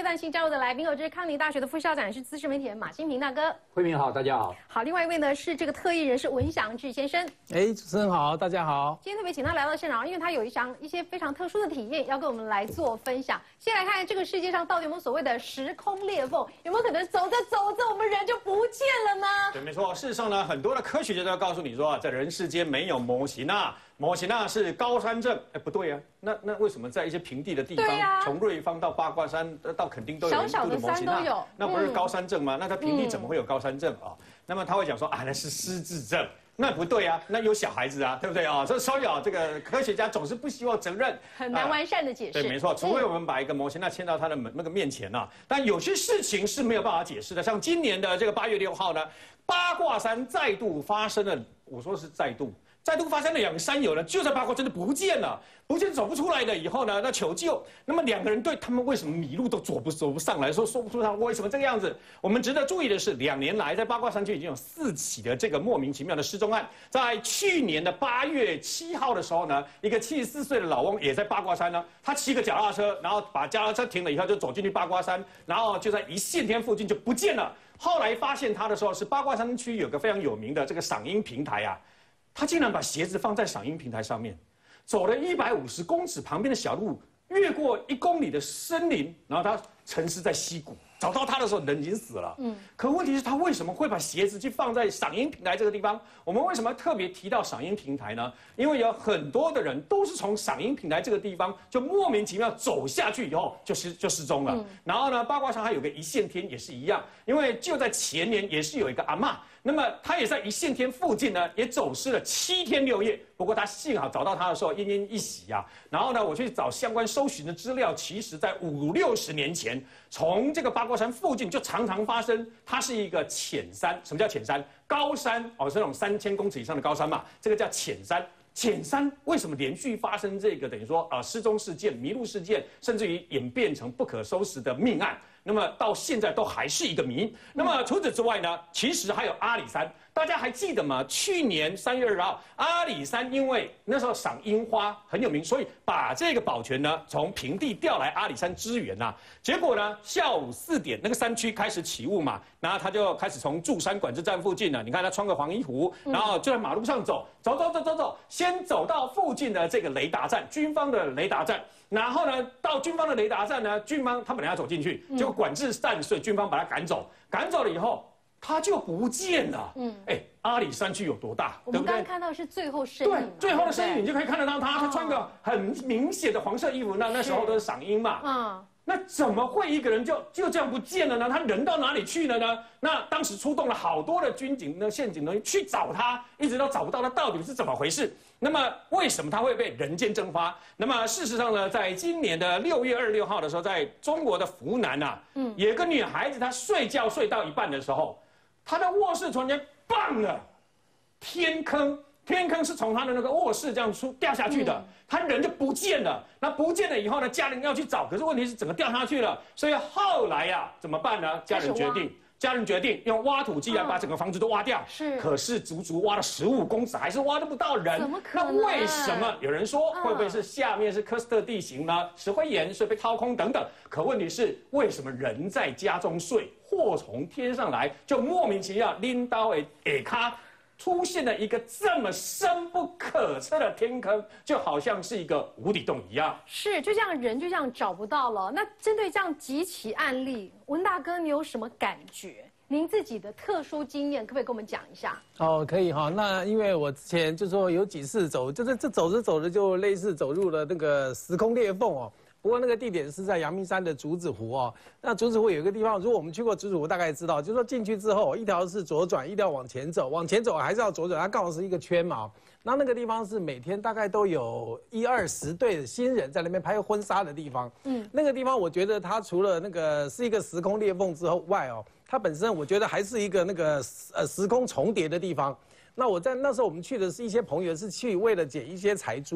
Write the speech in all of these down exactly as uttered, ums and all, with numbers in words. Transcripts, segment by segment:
阶段性加入的来宾有，这是康宁大学的副校长，也是资深媒体人马新平大哥。 慧明好，大家好。 好，另外一位呢是这个特艺人士文祥志先生。 哎，主持人好，大家好。 今天特别请他来到现场，因为他有一项一些非常特殊的体验要跟我们来做分享。先来看这个世界上到底有没有所谓的时空裂缝，有没有可能走着走着我们人就不见了呢？ 对，没错。事实上呢，很多的科学家都要告诉你说，在人世间没有模型啊。 模型啊是高山症，哎不对啊，那那为什么在一些平地的地方，啊、从瑞芳到八卦山到垦丁都有人住的模型啊？那不是高山症吗？嗯、那它平地怎么会有高山症啊？嗯、那么他会讲说啊，那是失智症，那不对啊，那有小孩子啊，对不对啊？所以所以啊，这个科学家总是不希望承认， 很难完善的解释。 呃、对，没错，除非我们把一个模型那牵到他的那个面前啊，但有些事情是没有办法解释的，像今年的这个八月六号呢，八卦山再度发生了，我说是再度。 再度发生了两个山友呢，就在八卦真的不见了，不见走不出来了。以后呢，那求救，那么两个人对他们为什么迷路都走不走不上来，说说不出他为什么这个样子。我们值得注意的是，两年来在八卦山区已经有四起的这个莫名其妙的失踪案。在去年的八月七号的时候呢，一个七十四岁的老翁也在八卦山呢，他骑个脚踏车，然后把脚踏车停了以后就走进去八卦山，然后就在一线天附近就不见了。后来发现他的时候是八卦山区有个非常有名的这个赏樱平台啊。 他竟然把鞋子放在赏樱平台上面，走了一百五十公尺旁边的小路，越过一公里的森林，然后他沉尸在溪谷。找到他的时候，人已经死了。嗯，可问题是，他为什么会把鞋子去放在赏樱平台这个地方？我们为什么特别提到赏樱平台呢？因为有很多的人都是从赏樱平台这个地方就莫名其妙走下去以后就失就失踪了。嗯、然后呢，八卦山还有个一线天也是一样，因为就在前年也是有一个阿嬷。 那么他也在一线天附近呢，也走失了七天六夜。不过他幸好找到他的时候奄奄一息啊。然后呢，我去找相关搜寻的资料，其实在五六十年前，从这个八卦山附近就常常发生。它是一个浅山，什么叫浅山？高山哦，是那种三千公尺以上的高山嘛，这个叫浅山。 浅山为什么连续发生这个等于说啊、呃、失踪事件、迷路事件，甚至于演变成不可收拾的命案？那么到现在都还是一个谜。那么除此之外呢，其实还有阿里山，大家还记得吗？去年三月二十号，阿里山因为那时候赏樱花很有名，所以把这个保全呢从平地调来阿里山支援呐、啊。结果呢，下午四点那个山区开始起雾嘛，然后他就开始从柱山管制站附近呢，你看他穿个黄衣服，然后就在马路上走，走走走走走。 先走到附近的这个雷达站，军方的雷达站，然后呢，到军方的雷达站呢，军方他本来要走进去，结果管制站，所以军方把他赶走。赶走了以后，他就不见了。嗯，哎，阿里山区有多大？ 我们刚刚看到是最后身影。 对，最后的身影你就可以看得到他，他穿个很明显的黄色衣服，那那时候都是赏樱嘛。嗯。 那怎么会一个人就就这样不见了呢？他人到哪里去了呢？那当时出动了好多的军警的宪警人员去找他，一直都找不到他到底是怎么回事。那么为什么他会被人间蒸发？那么事实上呢，在今年的六月二十六号的时候，在中国的湖南啊，嗯，有一个女孩子她睡觉睡到一半的时候，她的卧室突然间棒了，天坑。 天坑是从他的那个卧室这样出掉下去的，嗯、他人就不见了。那不见了以后呢，家人要去找，可是问题是整个掉下去了。所以后来呀、啊，怎么办呢？家人决定，家人决定用挖土机来把整个房子都挖掉。是、嗯，可是足足挖了十五公尺，还是挖得不到人。 怎么可能？ 那为什么？有人说会不会是下面是喀斯特地形呢？石灰岩所以被掏空等等。可问题是，为什么人在家中睡，祸从天上来，就莫名其妙拎刀诶诶卡？ 出现了一个这么深不可测的天坑，就好像是一个无底洞一样。 是，就这样人就这样找不到了。那针对这样几起案例，文大哥，你有什么感觉？您自己的特殊经验，可不可以跟我们讲一下？ 哦，可以哈。那因为我之前就说有几次走，就是这走着走着就类似走入了那个时空裂缝哦。 不过那个地点是在阳明山的竹子湖哦。那竹子湖有一个地方，如果我们去过竹子湖，大概知道，就是说进去之后，一条是左转，一条往前走，往前走还是要左转，它刚好是一个圈嘛。那那个地方是每天大概都有一二十对的新人在那边拍婚纱的地方。嗯，那个地方我觉得它除了那个是一个时空裂缝之后外哦，它本身我觉得还是一个那个呃时空重叠的地方。 那我在那时候我们去的是一些朋友是去为了捡一些财珠，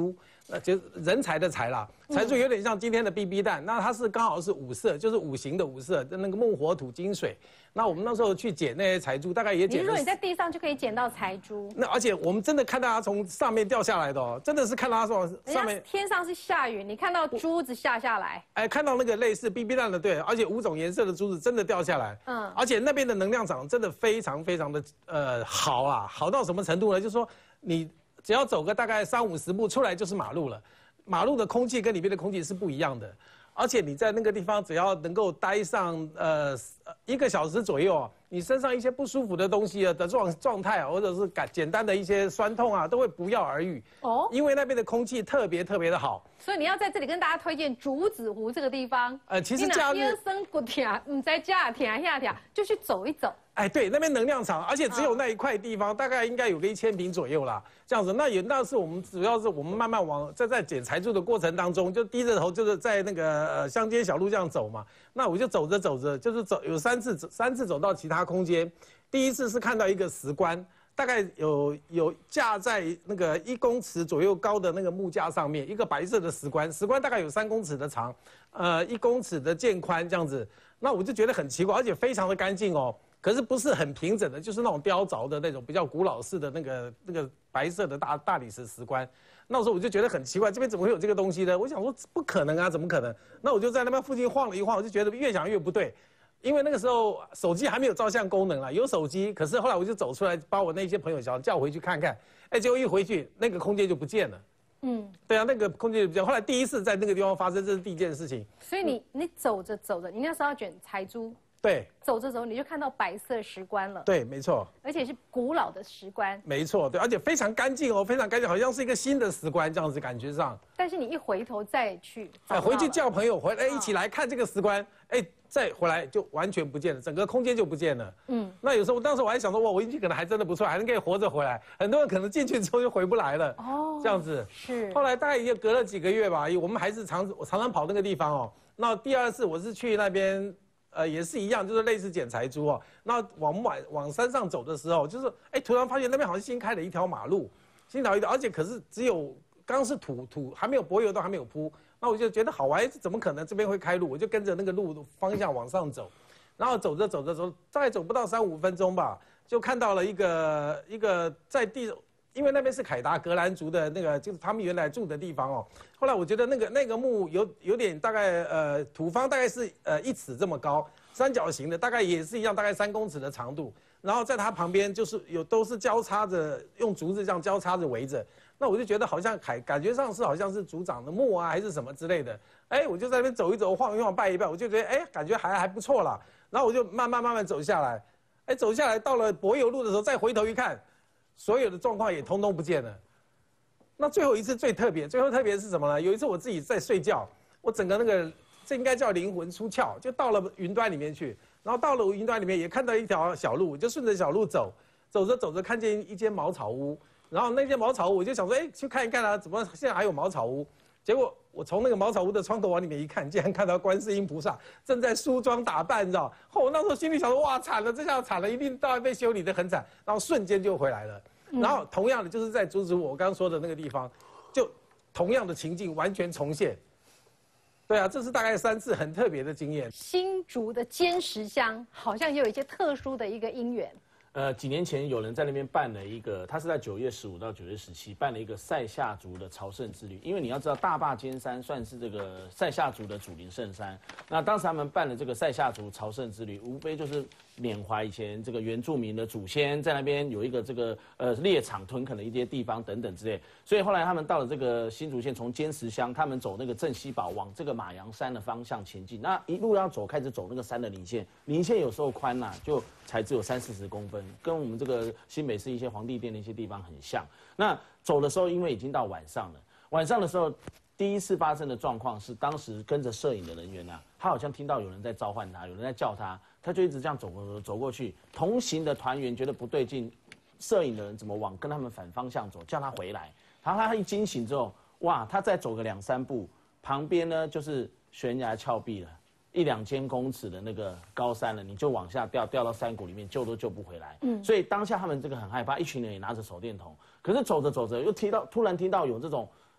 那就人才的才啦，财柱有点像今天的 B B 弹，那它是刚好是五色，就是五行的五色，那个木火土金水。那我们那时候去捡那些财珠，大概也捡。 你是说你在地上就可以捡到财珠？ 那而且我们真的看到它从上面掉下来的哦，真的是看到它从上面。 天上是下雨，你看到珠子下下来。 哎，看到那个类似 B B 弹的，对，而且五种颜色的珠子真的掉下来。嗯，而且那边的能量场真的非常非常的呃好啊，好到什么程度呢？就是说你只要走个大概三五十步出来就是马路了。马路的空气跟里面的空气是不一样的，而且你在那个地方只要能够待上呃一个小时左右，你身上一些不舒服的东西的状状态啊，或者是感简单的一些酸痛啊，都会不药而愈。哦，因为那边的空气特别特别的好。 所以你要在这里跟大家推荐竹子湖这个地方。 呃，其实假日天生骨疼，唔在家疼下疼，就去走一走。 哎，对，那边能量场，而且只有那一块地方，大概应该有个一千坪左右啦，这样子。那也那是我们主要是我们慢慢往在在捡财珠的过程当中，就低着头就是在那个呃乡间小路这样走嘛。那我就走着走着，就是走有三次三次走到其他空间。第一次是看到一个石棺，大概有有架在那个一公尺左右高的那个木架上面，一个白色的石棺，石棺大概有三公尺的长，呃一公尺的见宽这样子。那我就觉得很奇怪，而且非常的干净哦。可是不是很平整的，就是那种雕凿的那种比较古老式的那个那个白色的大大理石石棺。那时候我就觉得很奇怪，这边怎么会有这个东西呢？我想说不可能啊，怎么可能？那我就在那边附近晃了一晃，我就觉得越想越不对，因为那个时候手机还没有照相功能啦，有手机，可是后来我就走出来，把我那些朋友想叫回去看看，哎，结果一回去那个空间就不见了。嗯，对啊，那个空间就不见。后来第一次在那个地方发生，这是第一件事情。 所以你你走着走着，你那时候要卷财珠。 对， 走着走你就看到白色石棺了。 对，没错， 而且是古老的石棺。 没错，对，而且非常干净哦，非常干净，好像是一个新的石棺这样子感觉上。 但是你一回头再去， 哎，回去叫朋友回来一起来看这个石棺，哎，再回来就完全不见了，整个空间就不见了。嗯，那有时候当时我还想说，哇，我运气可能还真的不错，还能可以活着回来。很多人可能进去之后就回不来了。哦，这样子是。 后来大概也隔了几个月吧，我们还是常我常常跑那个地方哦。那第二次我是去那边。呃，也是一样，就是类似捡财珠哦。那往往往山上走的时候，就是哎，突然发现那边好像新开了一条马路，新开一条，而且可是只有刚是土土还没有柏油都还没有铺。那我就觉得好玩，怎么可能这边会开路？我就跟着那个路方向往上走，然后走着走着走，大概走不到三五分钟吧，就看到了一个一个在地。因为那边是凯达格兰族的那个，就是他们原来住的地方哦。后来我觉得那个那个墓有有点大概呃土方大概是呃一尺这么高，三角形的，大概也是一样，大概三公尺的长度。然后在它旁边就是有都是交叉着用竹子这样交叉着围着。那我就觉得好像感感觉上是好像是族长的墓啊还是什么之类的。哎，我就在那边走一走，晃一晃，拜一拜，我就觉得哎感觉还还不错啦。然后我就慢慢慢慢走下来，哎走下来到了柏油路的时候，再回头一看。所有的状况也通通不见了。那最后一次最特别，最后特别是什么呢？有一次我自己在睡觉，我整个那个这应该叫灵魂出窍，就到了云端里面去。然后到了云端里面也看到一条小路，我就顺着小路走，走着走着看见一间茅草屋。然后那间茅草屋我就想说，哎，去看一看啊，怎么现在还有茅草屋？结果我从那个茅草屋的窗口往里面一看，竟然看到观世音菩萨正在梳妆打扮，你知道？哦，我那时候心里想说，哇，惨了，这下惨了，一定大概被修理得很惨。然后瞬间就回来了。嗯、然后同样的，就是在竹子湖我刚刚说的那个地方，就同样的情境完全重现。对啊，这是大概三次很特别的经验。 新竹的尖石乡好像也有一些特殊的一个因缘。 呃，几年前有人在那边办了一个，他是在九月十五到九月十七办了一个塞夏族的朝圣之旅。因为你要知道，大坝尖山算是这个塞夏族的祖灵圣山。那当时他们办了这个塞夏族朝圣之旅，无非就是缅怀以前这个原住民的祖先在那边有一个这个呃猎场屯垦的一些地方等等之类。所以后来他们到了这个新竹县，从尖石乡，他们走那个镇西堡往这个马洋山的方向前进。那一路要走，开始走那个山的林线，林线有时候宽呐、啊，就才只有三四十公分。跟我们这个新北市一些皇帝殿的一些地方很像。那走的时候，因为已经到晚上了，晚上的时候，第一次发生的状况是，当时跟着摄影的人员啊，他好像听到有人在召唤他，有人在叫他，他就一直这样走走走过去。同行的团员觉得不对劲，摄影的人怎么往跟他们反方向走，叫他回来。然后他一惊醒之后，哇，他再走个两三步，旁边呢就是悬崖峭壁了。一两千公尺的那个高山了，你就往下掉，掉到山谷里面，救都救不回来。嗯，所以当下他们这个很害怕，一群人也拿着手电筒。可是走着走着，又听到突然听到有这种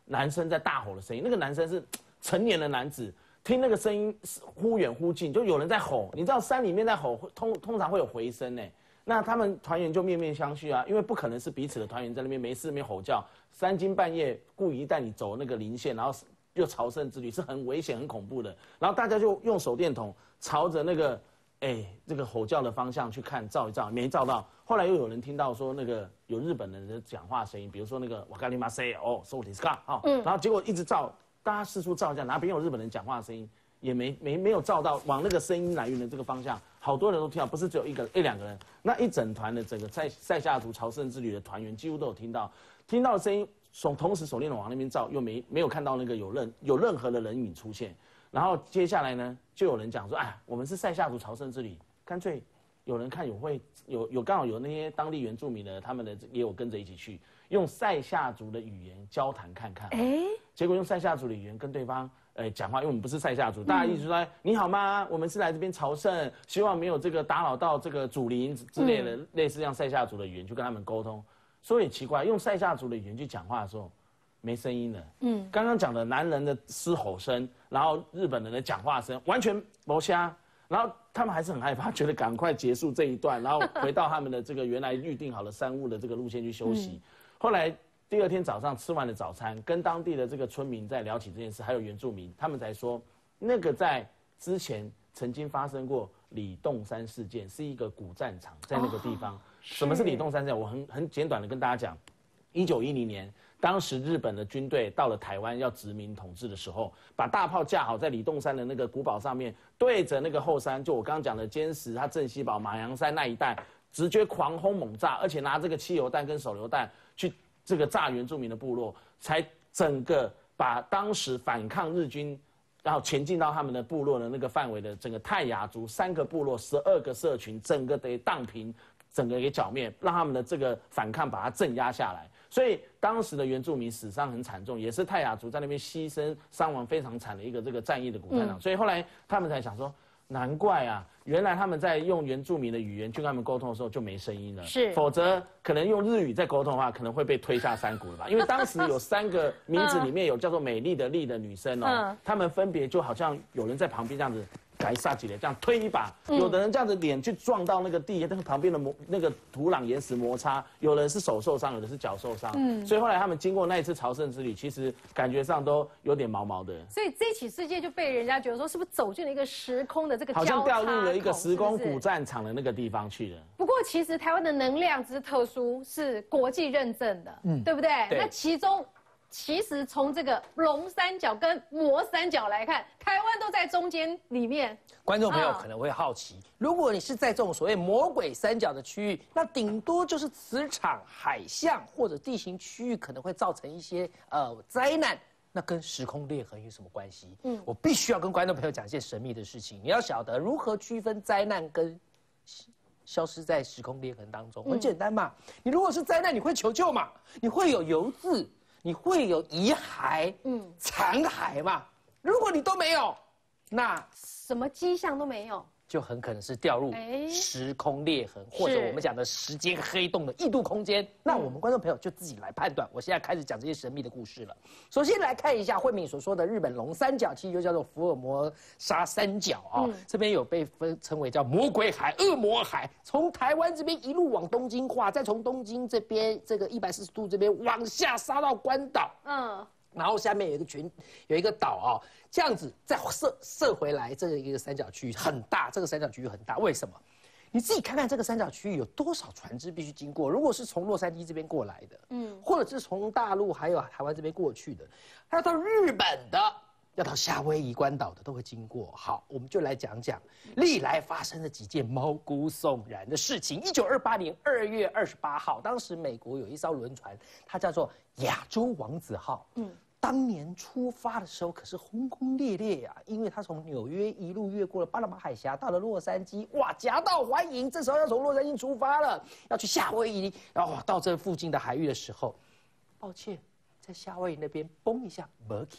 男生在大吼的声音，那个男生是成年的男子，听那个声音忽远忽近，就有人在吼。你知道山里面在吼，通通常会有回声呢。那他们团员就面面相觑啊，因为不可能是彼此的团员在那边没事那边吼叫，三更半夜故意带你走那个林线，然后又朝圣之旅，是很危险、很恐怖的。然后大家就用手电筒朝着那个哎这个吼叫的方向去看，照一照，没照到。后来又有人听到说那个有日本人的讲话声音，比如说那个瓦卡里马塞哦，说你是干哈，然后结果一直照，大家四处照一下，哪边有日本人讲话的声音？也没没没有照到往那个声音来源的这个方向，好多人都听到，不是只有一个一两个人，那一整团的整个塞塞夏族朝圣之旅的团员几乎都有听到，听到的声音，手同时手电筒往那边照，又没没有看到那个有任有任何的人影出现，然后接下来呢，就有人讲说，哎，我们是塞夏族朝圣之旅，干脆有人看有会有有刚好有那些当地原住民的，他们的也有跟着一起去，用塞夏族的语言交谈看看，哎，结果用塞夏族的语言跟对方。呃，讲话，因为我们不是塞夏族，大家一直说、嗯、你好吗？我们是来这边朝圣，希望没有这个打扰到这个祖灵之类的，嗯、类似像塞夏族的语言去跟他们沟通。所以奇怪，用塞夏族的语言去讲话的时候，没声音了。嗯，刚刚讲的男人的嘶吼声，然后日本人的讲话声，完全没瞎。然后他们还是很害怕，觉得赶快结束这一段，然后回到他们的这个原来预定好的山雾的这个路线去休息。嗯、后来。第二天早上吃完了早餐，跟当地的这个村民在聊起这件事，还有原住民，他们才说，那个在之前曾经发生过李洞山事件，是一个古战场，在那个地方。哦、什么是李洞山事件？我很很简短的跟大家讲，一九一零年，当时日本的军队到了台湾要殖民统治的时候，把大炮架好在李洞山的那个古堡上面，对着那个后山，就我刚刚讲的尖石、它镇西堡、马洋山那一带，直接狂轰猛炸，而且拿这个汽油弹跟手榴弹去。这个炸原住民的部落，才整个把当时反抗日军，然后前进到他们的部落的那个范围的整个泰雅族三个部落、十二个社群，整个得荡平，整个给剿灭，让他们的这个反抗把它镇压下来。所以当时的原住民死伤很惨重，也是泰雅族在那边牺牲伤亡非常惨的一个这个战役的古战场。嗯、所以后来他们才想说。难怪啊，原来他们在用原住民的语言去跟他们沟通的时候就没声音了，是，否则可能用日语在沟通的话，可能会被推下山谷了吧？因为当时有三个名字里面有叫做美丽的丽的女生哦，嗯、他们分别就好像有人在旁边这样子。改杀几嘞，这样推一把，有的人这样子脸去撞到那个地，那个旁边的摩那个土壤岩石摩擦，有人是手受伤，有的是脚受伤，嗯，所以后来他们经过那一次朝圣之旅，其实感觉上都有点毛毛的。所以这起事件就被人家觉得说，是不是走进了一个时空的这个交叉口，好像掉入了一个时空古战场的那个地方去了。不过其实台湾的能量只是特殊，是国际认证的，嗯，对不对？对。那其中。其实从这个龙三角跟魔三角来看，台湾都在中间里面。 观众朋友可能会好奇，如果你是在这种所谓魔鬼三角的区域，那顶多就是磁场、海象或者地形区域可能会造成一些呃灾难，那跟时空裂痕有什么关系？嗯，我必须要跟观众朋友讲一件神秘的事情，你要晓得如何区分灾难跟消失在时空裂痕当中。很简单嘛，你如果是灾难，你会求救嘛，你会有油渍。你会有遗骸，嗯，残骸嘛？如果你都没有，那什么迹象都没有， 就很可能是掉入时空裂痕，或者我们讲的时间黑洞的异度空间。那我们观众朋友就自己来判断。我现在开始讲这些神秘的故事了。首先来看一下慧敏所说的日本龙三角，其实就叫做福尔摩沙三角啊、哦。嗯、这边有被分称为叫魔鬼海、恶魔海，从台湾这边一路往东京画，再从东京这边这个一百四十度这边往下杀到关岛。嗯。然后下面有一个群，有一个岛啊、哦，这样子再射射回来，这个一个三角区域很大，这个三角区域很大，为什么？你自己看看这个三角区域有多少船只必须经过？如果是从洛杉矶这边过来的，嗯，或者是从大陆还有台湾这边过去的，还要到日本的，要到夏威夷关岛的，都会经过。好，我们就来讲讲历来发生的几件毛骨悚然的事情。一九二八年二月二十八号，当时美国有一艘轮船，它叫做亚洲王子号，嗯。当年出发的时候可是轰轰烈烈呀、啊，因为他从纽约一路越过了巴拿马海峡，到了洛杉矶，哇，夹道欢迎。这时候要从洛杉矶出发了，要去夏威夷，然后到这附近的海域的时候，抱歉，在夏威夷那边嘣一下没起啊，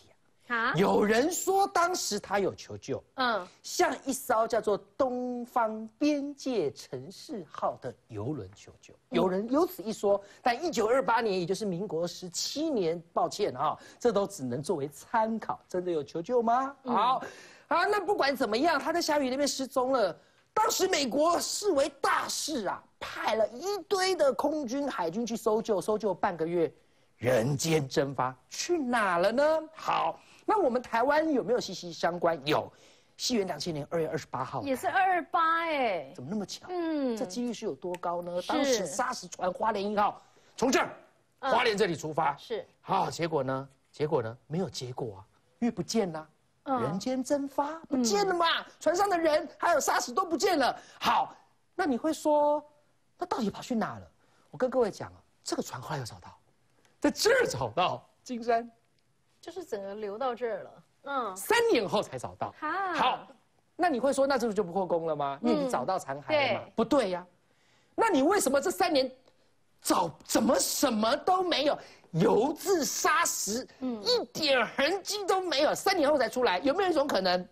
啊， 有人说当时他有求救， 嗯， 向一艘叫做东方边界城市号的邮轮求救。有人有此一说，但一九二八年，也就是民国十七年，抱歉啊，这都只能作为参考。真的有求救吗？嗯、好，啊，那不管怎么样，他在虾米那边失踪了。当时美国视为大事啊，派了一堆的空军、海军去搜救，搜救半个月，人间蒸发，去哪了呢？好。那我们台湾有没有息息相关？有，西元两千年二月二十八号， 也是二二八哎， 怎么那么巧？ 嗯， 这几率是有多高呢？当时砂石船花莲一号从这儿花莲这里出发， 是好，结果呢？结果呢？没有结果啊，因为不见了，人间蒸发，不见了嘛，船上的人还有砂石都不见了。好，那你会说，那到底跑去哪了？我跟各位讲啊，这个船后来有找到，在这儿找到金山。 就是整个流到这儿了，嗯， 三年后才找到。好，那你会说，那这不就不破功了吗？因为你找到残骸了嘛？不对呀，那你为什么这三年找怎么什么都没有，油渍砂石，嗯，一点痕迹都没有，三年后才出来？有没有一种可能？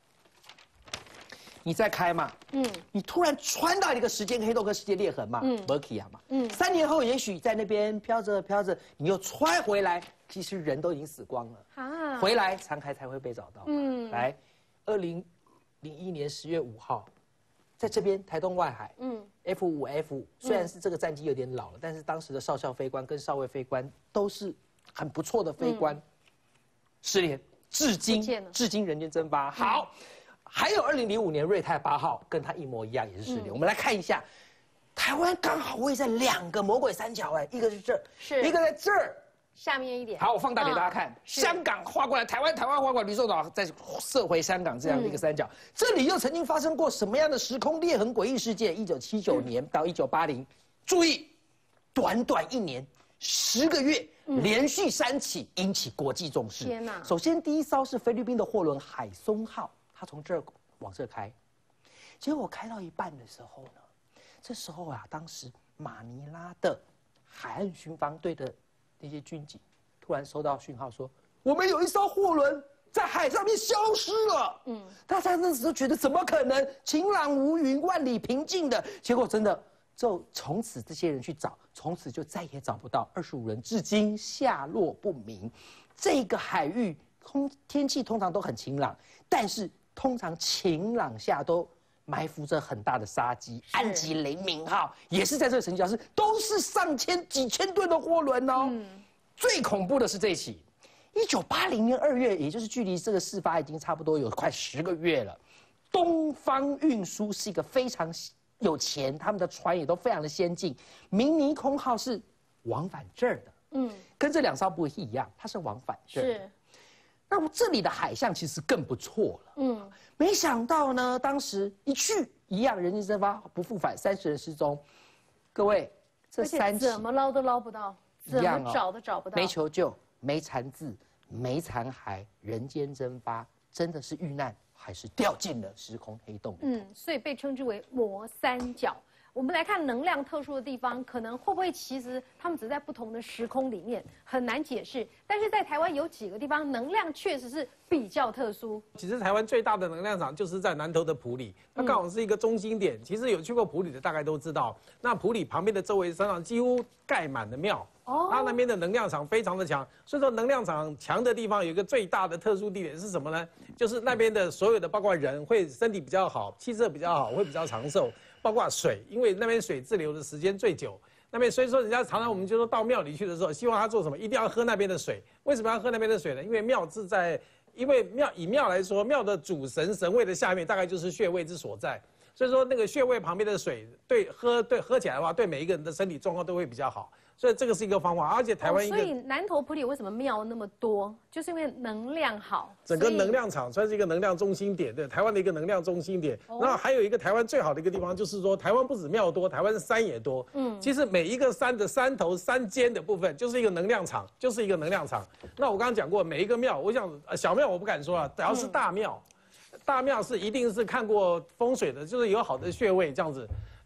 你再开嘛，嗯，你突然穿到一个时间黑洞跟时间裂痕嘛，嗯 m u r k y 啊嘛，嗯，三年后也许在那边飘着飘着，你又穿回来。其实人都已经死光了，啊，回来残骸才会被找到。嗯，来，二零零一年十月五号，在这边台东外海，嗯 ，F 五 F 五，虽然是这个战机有点老了，但是当时的少校飞官跟少尉飞官都是很不错的飞官，失联，至今至今人间蒸发。好，还有二零零五年瑞泰八号跟他一模一样，也是失联。我们来看一下，台湾刚好位在两个魔鬼三角，哎，一个是这儿， 是一个在这儿。 下面一点， 好，我放大给大家看。香港划过来，台湾台湾划过来，吕宋岛再射回香港这样的一个三角，这里又曾经发生过什么样的时空裂痕诡异事件？一九七九年到一九八零，注意，短短一年十个月，连续三起，引起国际重视。 天哪！ 首先第一艘是菲律宾的货轮海松号，它从这儿往这开，结果开到一半的时候呢，这时候啊，当时马尼拉的海岸巡防队的那些军警突然收到讯号说，我们有一艘货轮在海上面消失了。嗯，大家那时候觉得怎么可能？晴朗无云，万里平静的。结果真的，就从此这些人去找，从此就再也找不到，二十五人至今下落不明。这个海域空天气通常都很晴朗，但是通常晴朗下都埋伏着很大的杀机。安吉雷明号也是在这个神奇教室，都是上千几千吨的货轮哦。嗯，最恐怖的是这一起，一九八零年二月，也就是距离这个事发已经差不多有快十个月了。东方运输是一个非常有钱，他们的船也都非常的先进。明尼空号是往返这儿的，嗯，跟这两艘不一样，它是往返这儿的。是。那么这里的海象其实更不错了，嗯，没想到呢，当时一去一样，人间蒸发不复返，三十人失踪。各位，这三起怎么捞都捞不到，怎么找都找不到， 没求救，没残字，没残骸，人间蒸发，真的是遇难还是掉进了时空黑洞？ 嗯，所以被称之为魔三角。我们来看能量特殊的地方，可能会不会其实他们只在不同的时空里面，很难解释。但是在台湾有几个地方能量确实是比较特殊。 其实台湾最大的能量场就是在南投的埔里，它刚好是一个中心点。其实有去过埔里的大概都知道，那埔里旁边的周围山上几乎盖满了庙。哦，它那边的能量场非常的强，所以说能量场强的地方有一个最大的特殊地点是什么呢？就是那边的所有的包括人会身体比较好，气色比较好，会比较长寿。包括水，因为那边水滞留的时间最久，那边所以说人家常常我们就说到庙里去的时候，希望他做什么，一定要喝那边的水。为什么要喝那边的水呢？因为庙是在，因为庙以庙来说，庙的主神神位的下面大概就是穴位之所在，所以说那个穴位旁边的水对喝对喝起来的话，对每一个人的身体状况都会比较好。所以这个是一个方法，而且台湾一个、 哦，所以南投埔里为什么庙那么多，就是因为能量好， 整个能量场算是一个能量中心点，对台湾的一个能量中心点。哦、然后还有一个台湾最好的一个地方，就是说台湾不止庙多，台湾山也多。嗯，其实每一个山的山头、山尖的部分，就是一个能量场，就是一个能量场。那我刚刚讲过，每一个庙，我想呃小庙我不敢说了，只要是大庙，嗯、大庙是一定是看过风水的，就是有好的穴位这样子。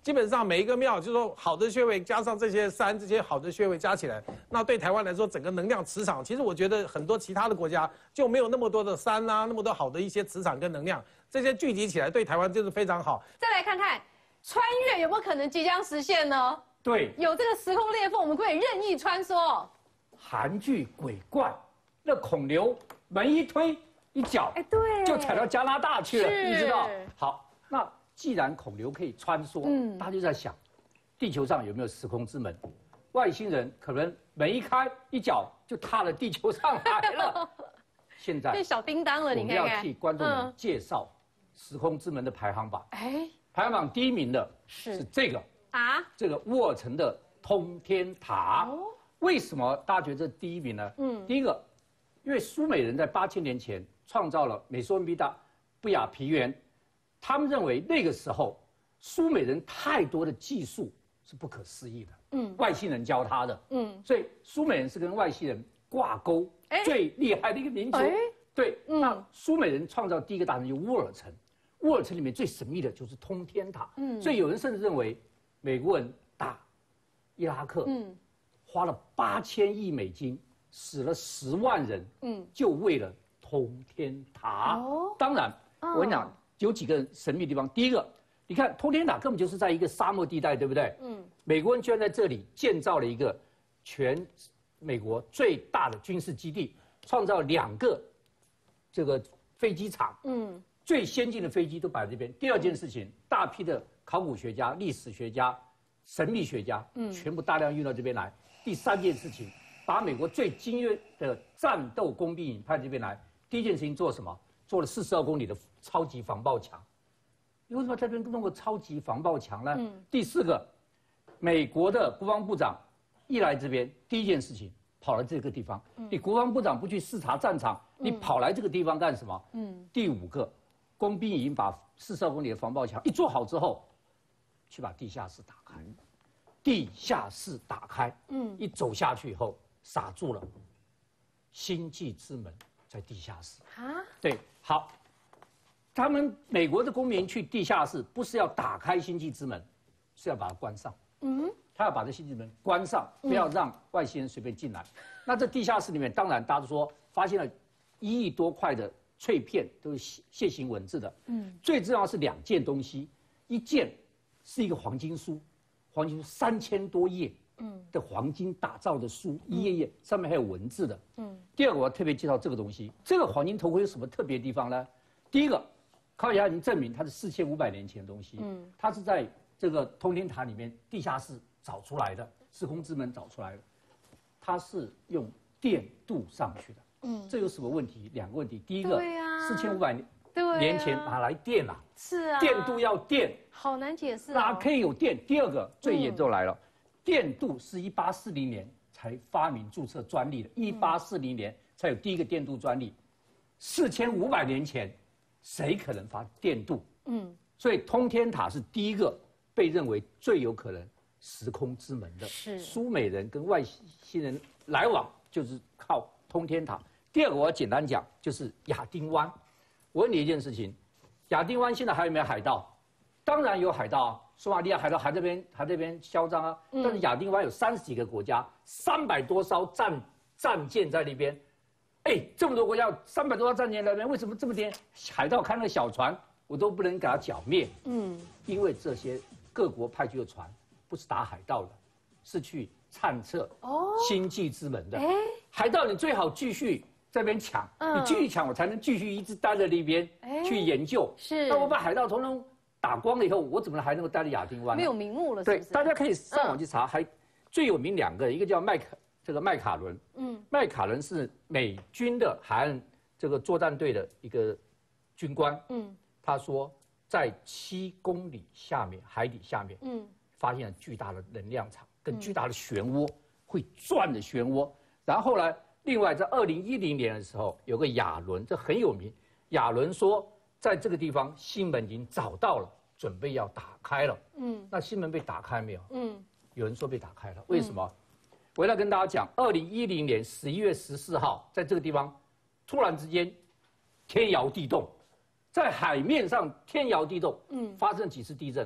基本上每一个庙，就是说好的穴位加上这些山，这些好的穴位加起来，那对台湾来说，整个能量磁场，其实我觉得很多其他的国家就没有那么多的山啊，那么多好的一些磁场跟能量，这些聚集起来对台湾就是非常好。 再来看看穿越有没有可能即将实现呢？ 对， 有这个时空裂缝，我们可以任意穿梭。 韩剧鬼怪，那孔刘门一推一脚， 哎，对， 就踩到加拿大去了， 是你知道？好，那既然孔刘可以穿梭， 嗯大家就在想，地球上有没有时空之门？外星人可能门一开，一脚就踏了地球上来了。现在变小叮当了， 我你看看。 们要替观众们嗯介绍时空之门的排行榜。 哎， 排行榜第一名的是是这个啊， 这个沃尔城的通天塔。 哦为什么大家觉得这第一名呢？ 嗯第一个，因为苏美人在八千年前创造了美索不达布亚平原，他们认为那个时候苏美人太多的技术是不可思议的， 嗯外星人教他的， 嗯， 所以苏美人是跟外星人挂钩哎最厉害的一个民族。 哎对， 嗯那苏美人创造第一个大城就沃尔城，沃尔城里面最神秘的就是通天塔， 嗯所以有人甚至认为美国人打伊拉克， 嗯花了八千亿美金，死了十万人， 嗯， 就为了通天塔。 哦当然， 哦我跟你讲，有几个神秘的地方。第一个，你看通天塔根本就是在一个沙漠地带，对不对？ 嗯， 美国人居然在这里建造了一个全美国最大的军事基地，创造两个这个飞机场， 嗯最先进的飞机都摆在这边。第二件事情，大批的考古学家、历史学家、神秘学家， 嗯全部大量运到这边来。第三件事情，把美国最精锐的战斗工兵营派这边来。第一件事情做什么？做了四十二公里的超级防爆墙。你为什么在这边弄个超级防爆墙呢？ 嗯第四个，美国的国防部长一来这边，第一件事情跑来这个地方。你国防部长不去视察战场，你跑来这个地方干什么？ 嗯第五个，工兵营把四十二公里的防爆墙一做好之后，去把地下室打开。地下室打开， 嗯一走下去以后，傻住了。星际之门在地下室。 啊， 对，好，他们美国的公民去地下室，不是要打开星际之门，是要把它关上。 嗯他要把这星际之门关上，不要让外星人随便进来。那这地下室里面，当然大家都说发现了一亿多块的脆片，都是楔楔形文字的。 嗯， 最重要是两件东西，一件是一个黄金书，黄金书三千多页，嗯的黄金打造的书，一页页上面还有文字的。 嗯， 第二个我要特别介绍这个东西，这个黄金头盔有什么特别的地方呢？第一个，科学家已经证明它是四千五百年前的东西， 嗯， 它是在这个通天塔里面地下室找出来的，时空之门找出来的，它是用电镀上去的。 嗯， 这有什么问题？两个问题，第一个， 对啊四千五百对啊年前哪来电啊？ 是啊， 电镀要电， 好难解释哪哦。 可以有电？第二个最严重来了，电镀是一八四零年才发明注册专利的，一八四零年才有第一个电镀专利，四千五百年前谁可能发电镀？ 嗯所以通天塔是第一个被认为最有可能时空之门的。 是苏美人跟外星人来往就是靠通天塔。第二个我要简单讲，就是亚丁湾。我问你一件事情，亚丁湾现在还有没有海盗？当然有海盗啊，索马利亚海盗还这边还这边嚣张啊。但是亚丁湾有三十几个国家，三百多艘战战舰在那边。哎，这么多国家，三百多艘战舰在那边，为什么这么点海盗开那个小船，我都不能给它剿灭？ 嗯因为这些各国派去的船不是打海盗的，是去探测哦星际之门的。 哎海盗你最好继续在那边抢， 嗯你继续抢，我才能继续一直待在那边哎去研究。 是那我把海盗统统打光了以后，我怎么还能够待在亚丁湾呢？ 没有名目了，是对不，是？ 大家可以上网去查，还最有名两个，一个叫麦卡这个麦卡伦， 嗯麦卡伦是美军的海岸这个作战队的一个军官， 嗯他说在七公里下面海底下面嗯发现了巨大的能量场跟巨大的漩涡，会转的漩涡。然后呢，另外在二零一零年的时候，有个亚伦，这很有名。亚伦说，在这个地方新门已经找到了，准备要打开了。 嗯那新门被打开没有？ 嗯有人说被打开了，为什么？我要跟大家讲，二零一零年十一月十四号，在这个地方，突然之间天摇地动，在海面上天摇地动， 嗯发生几次地震，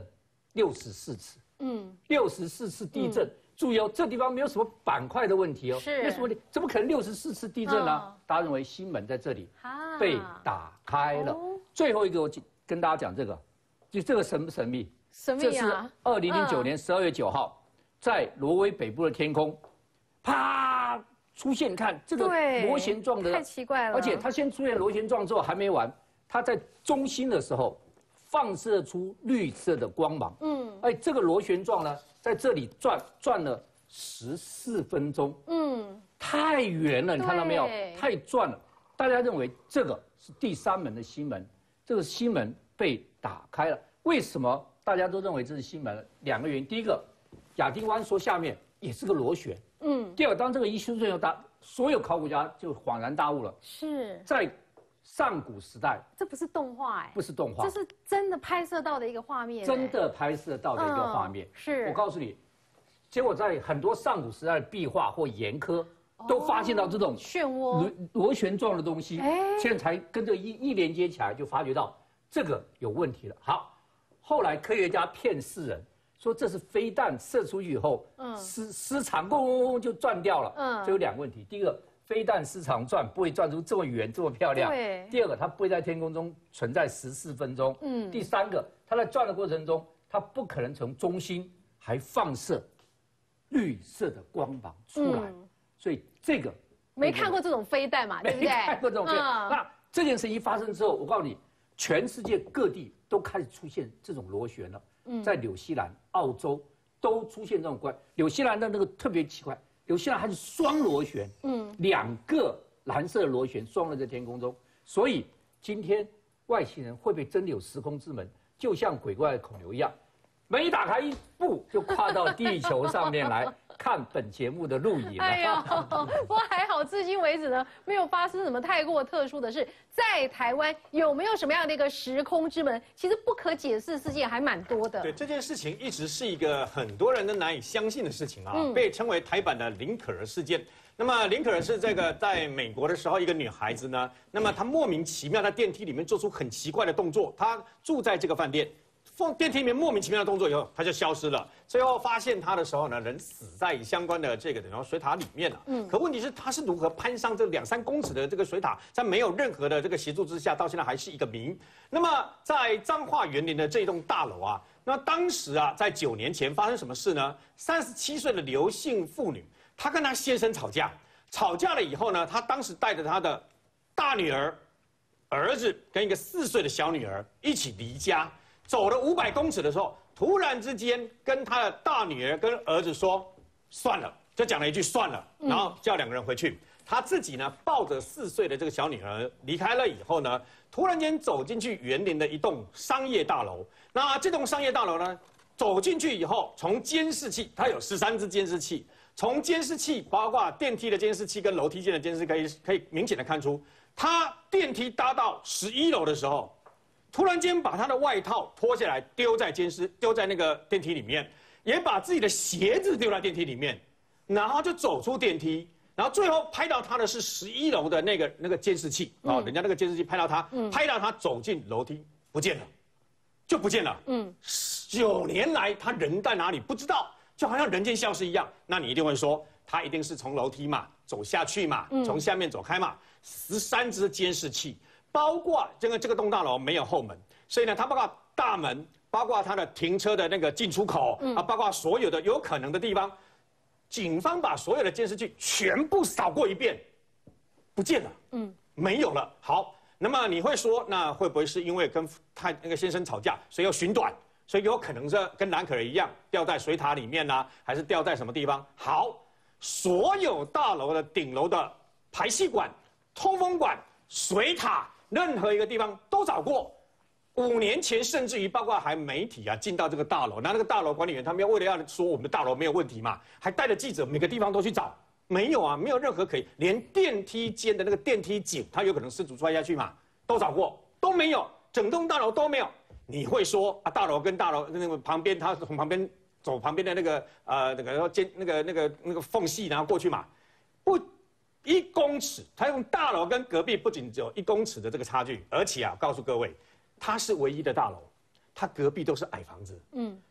六十四次， 嗯， 六十四次地震。嗯注意哦，这地方没有什么板块的问题哦， 是， 没有什么问题，怎么可能六十四次地震呢？哦、大家认为新门在这里被打开了。哦、最后一个，我跟大家讲这个，就这个神不神秘？ 神秘啊！ 这是二零零九年十二月九号，嗯、在挪威北部的天空，啪出现，看这个螺旋状的， 太奇怪了。 而且它先出现螺旋状之后还没完，它在中心的时候放射出绿色的光芒。嗯，哎，这个螺旋状呢？在这里转转了十四分钟，嗯，太圆了，你看到没有？太转了。大家认为这个是第三门的新门，这个新门被打开了。为什么大家都认为这是新门？两个原因。第一个，亚丁湾说下面也是个螺旋，嗯。第二，当这个一出现后，大所有考古家就恍然大悟了。 是在上古时代， 这不是动画哎， 不是动画， 这是真的拍摄到的一个画面， 真的拍摄到的一个画面。 嗯、是， 我告诉你，结果在很多上古时代的壁画或岩刻，都发现到这种漩涡、 螺旋状的东西，哎，现在才跟这一一连接起来，就发觉到这个有问题了。好，后来科学家骗世人，说这是飞弹射出去以后，嗯，失失常，嗡嗡嗡就转掉了。嗯，这有两个问题，第一个。飞弹失常转不会转出这么远这么漂亮。对。第二个，它不会在天空中存在十四分钟。嗯。第三个，它在转的过程中，它不可能从中心还放射绿色的光芒出来。嗯、所以这个没看过这种飞弹嘛，对不对？ 没看过这种飞弹。嗯、那这件事一发生之后，我告诉你，全世界各地都开始出现这种螺旋了。嗯。在纽西兰、澳洲都出现这种怪。纽西兰的那个特别奇怪。有些人它是双螺旋，嗯，两个蓝色的螺旋双了在天空中，所以今天外星人会不会真的有时空之门，就像鬼怪的孔刘一样，门一打开一步就跨到地球上面来看本节目的录影了。 哎呦，不过还好，至今为止呢，没有发生什么太过特殊的事。在台湾有没有什么样的一个时空之门？其实不可解释事件还蛮多的。 对，这件事情一直是一个很多人都难以相信的事情啊，嗯、被称为台版的林可儿事件。那么林可儿是这个在美国的时候一个女孩子呢，那么她莫名其妙在电梯里面做出很奇怪的动作，她住在这个饭店。电梯里面莫名其妙的动作以后，他就消失了。最后发现他的时候呢，人死在相关的这个然后水塔里面了。嗯，可问题是他是如何攀上这两三公尺的这个水塔，在没有任何的这个协助之下，到现在还是一个谜。那么在彰化园林的这栋大楼啊，那当时啊，在九年前发生什么事呢？三十七岁的刘姓妇女，她跟她先生吵架，吵架了以后呢，她当时带着她的大女儿、儿子跟一个四岁的小女儿一起离家。走了五百公尺的时候，突然之间跟他的大女儿跟儿子说：“算了。”就讲了一句“算了”，然后叫两个人回去。他自己呢抱着四岁的这个小女儿离开了以后呢，突然间走进去园林的一栋商业大楼。那这栋商业大楼呢，走进去以后，从监视器，它有十三只监视器，从监视器包括电梯的监视器跟楼梯间的监视器，可以可以明显的看出，他电梯搭到十一楼的时候。突然间把他的外套脱下来丢在监视丢在那个电梯里面，也把自己的鞋子丢在电梯里面，然后就走出电梯，然后最后拍到他的是十一楼的那个那个监视器啊、哦，人家那个监视器拍到他，嗯、拍到他走进楼梯不见了，就不见了。嗯，九年来他人在哪里不知道，就好像人间消失一样。那你一定会说，他一定是从楼梯嘛走下去嘛，从下面走开嘛，十三只监视器。包括这个这个栋大楼没有后门，所以呢，它包括大门，包括它的停车的那个进出口，嗯、啊，包括所有的有可能的地方，警方把所有的监视器全部扫过一遍，不见了，嗯，没有了。好，那么你会说，那会不会是因为跟太那个先生吵架，所以要寻短，所以有可能是跟蓝可儿一样掉在水塔里面呢、啊，还是掉在什么地方？好，所有大楼的顶楼的排气管、通风管、水塔。任何一个地方都找过，五年前甚至于包括还媒体啊进到这个大楼，那那个大楼管理员他们要为了要说我们的大楼没有问题嘛，还带着记者每个地方都去找，没有啊，没有任何可以，连电梯间的那个电梯井，它有可能失足摔下去嘛，都找过都没有，整栋大楼都没有。你会说啊，大楼跟大楼那个旁边，他从旁边走旁边的那个呃那个间那个那个那个缝隙然后过去嘛，不。一公尺，他用大楼跟隔壁不仅只有一公尺的这个差距，而且啊，告诉各位，它是唯一的大楼，它隔壁都是矮房子，嗯，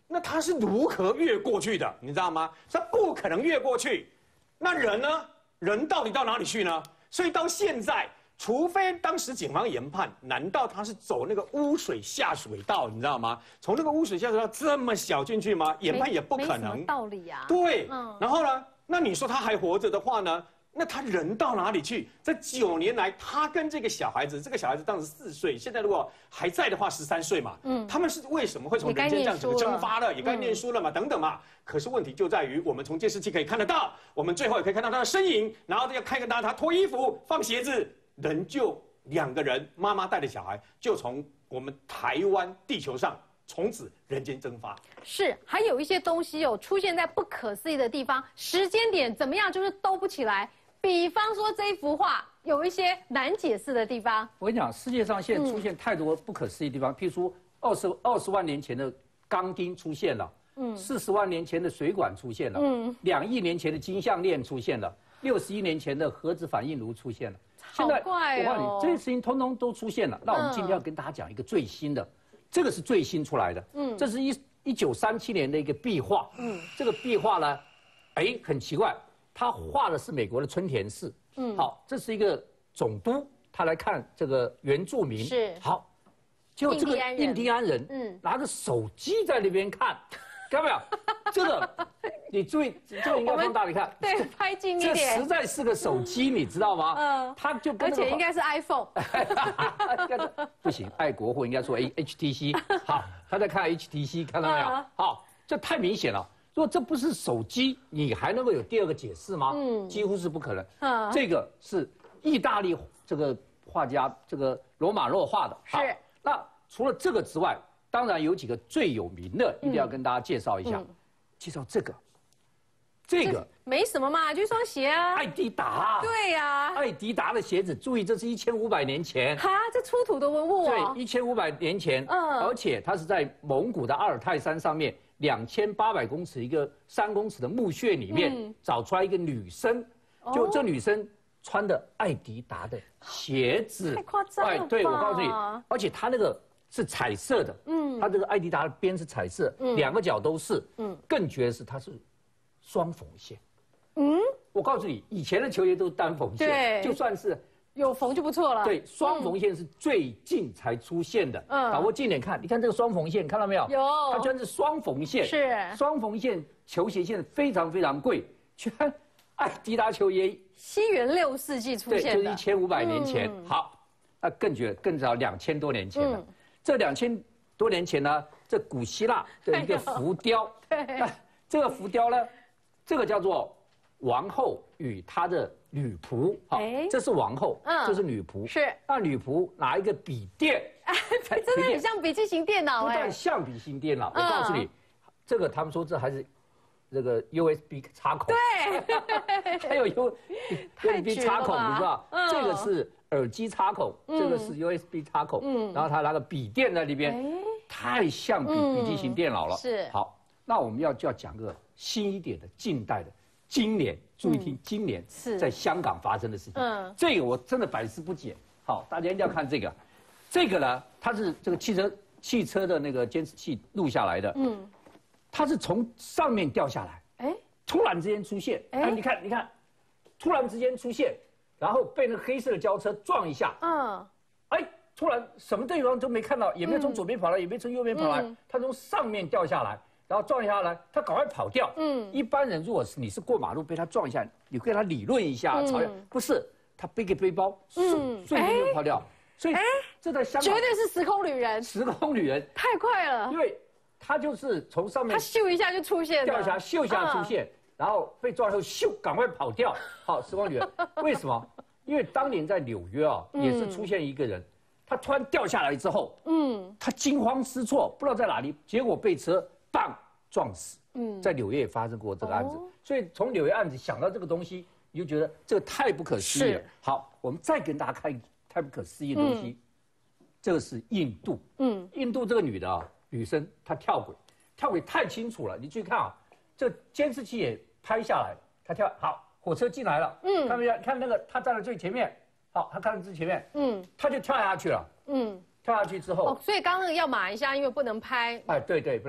那他是如何越过去的？你知道吗？他不可能越过去。那人呢？人到底到哪里去呢？所以到现在，除非当时警方研判，难道他是走那个污水下水道？你知道吗？从那个污水下水道这么小进去吗？研判也不可能。 道理呀、啊。 对，嗯。然后呢？那你说他还活着的话呢？那他人到哪里去？这九年来，他跟这个小孩子，这个小孩子当时四岁，现在如果还在的话，十三岁嘛。嗯，他们是为什么会从人间这样子蒸发了？也该念书了嘛，等等嘛。可是问题就在于，我们从监视器可以看得到，我们最后也可以看到他的身影，然后要看到他脱衣服、放鞋子，人就两个人，妈妈带着小孩，就从我们台湾地球上。从此人间蒸发。 是，还有一些东西有出现在不可思议的地方，时间点怎么样，就是兜不起来。比方说这一幅画有一些难解释的地方。 我跟你讲，世界上现在出现太多不可思议的地方，嗯、譬如说二十二十万年前的钢钉出现了，嗯，四十万年前的水管出现了，嗯，两亿年前的金项链出现了，六十亿年前的核子反应炉出现了。 好怪哦！ 我告诉你，这些事情通通都出现了。那我们今天要跟大家讲一个最新的。这个是最新出来的，嗯，这是一一九三七年的一个壁画，嗯，这个壁画呢，哎，很奇怪，他画的是美国的春田市，嗯，好，这是一个总督，他来看这个原住民， 是， 好，结果这个印第安人，嗯，拿着手机在那边看，看到没有？这个，你注意，这个应该放大你看， 对，拍近一点， 这实在是个手机，你知道吗？嗯，他就而且应该是 iPhone， 不行，爱国货应该说 H T C， 好，他在看 H T C， 看到没有？好，这太明显了。如果这不是手机，你还能够有第二个解释吗？嗯，几乎是不可能。嗯，这个是意大利这个画家这个罗马诺画的。 是。 那除了这个之外，当然有几个最有名的，一定要跟大家介绍一下。介绍这个，这个没什么嘛，就一双鞋啊。 艾迪达。 对呀。 艾迪达的鞋子，注意，这是一千五百年前。 哈，这出土的文物哦。对，一千五百年前。嗯。而且它是在蒙古的阿尔泰山上面，两千八百公尺一个三公尺的墓穴里面找出来一个女生，就这女生穿的艾迪达的鞋子。 太夸张了吧。 对，我告诉你，而且它那个。是彩色的，嗯，它这个艾迪达的边是彩色，嗯，两个角都是，嗯，更绝的是它是双缝线，嗯，我告诉你，以前的球鞋都是单缝线， 对， 就算是有缝就不错了， 对，双缝线是最近才出现的，嗯，把握近点看，你看这个双缝线，看到没有？ 有， 它居然是双缝线， 是双缝线球鞋现在非常非常贵，居然艾迪达球鞋， 西元六世纪出现的， 对，就是一千五百年前，好，那更绝，更早两千多年前了。这两千多年前呢，这古希腊的一个浮雕， 对， 这个浮雕呢，这个叫做王后与她的女仆，好，这是王后，嗯，这是女仆， 是， 那女仆拿一个笔电， 真的很像笔记型电脑， 不但像笔型电脑，我告诉你，这个他们说这还是这个 U S B 插孔， 对， 还有 U S B 插孔，你知道，这个是。耳机插孔，这个是 U S B 插孔，嗯，然后他拿个笔电在那边，太像笔笔记型电脑了。 是， 好，那我们要就要讲个新一点的近代的，今年注意听，今年是在香港发生的事情。嗯，这个我真的百思不解。好，大家一定要看这个，这个呢，它是这个汽车汽车的那个监视器录下来的。嗯，它是从上面掉下来，哎，突然之间出现，哎，你看，你看，突然之间出现。然后被那个黑色的轿车撞一下，嗯，哎，突然什么地方都没看到，也没有从左边跑来，也没从右边跑来，他从上面掉下来，然后撞下来，他赶快跑掉。嗯，一般人如果是你是过马路被他撞一下，你跟他理论一下，吵架，不是，他背个背包，瞬瞬间就跑掉。所以，这在香港绝对是时空旅人， 时空旅人太快了， 因为他就是从上面他咻一下就出现了， 掉下来咻一下出现。然后被撞后，咻，赶快跑掉。好，时光旅人，为什么？因为当年在纽约啊，也是出现一个人，他突然掉下来之后，嗯，他惊慌失措，不知道在哪里，结果被车棒撞死。嗯，在纽约也发生过这个案子，所以从纽约案子想到这个东西，你就觉得这个太不可思议了。好，我们再跟大家看一个太不可思议的东西，这个是印度。嗯，印度这个女的啊，女生她跳轨，跳轨太清楚了，你去看啊，这监视器也。拍下来，他跳好，火车进来了，嗯，看没看？看那个他站在最前面，好，他看在最前面，嗯，他就跳下去了，嗯，跳下去之后， 哦，所以刚刚要码一下，因为不能拍， 哎，对对，不能，